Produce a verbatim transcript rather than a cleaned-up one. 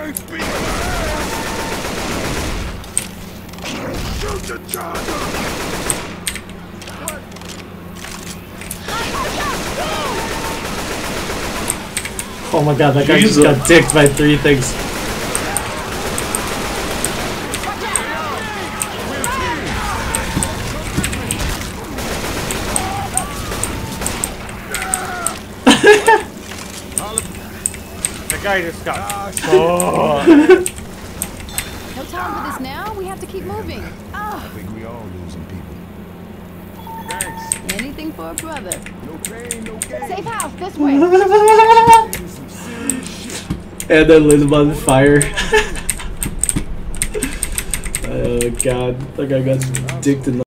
Thanks be shoot the charger! Oh my god, that guy Jesus. just got dicked by three things. The guy just got. Oh. No time for this now. We have to keep moving. Oh. I think we all losing people. Thanks. Anything for a brother. No pain, no gain. Safe house this way. And then lit him on fire. Oh god, that guy got dicked in the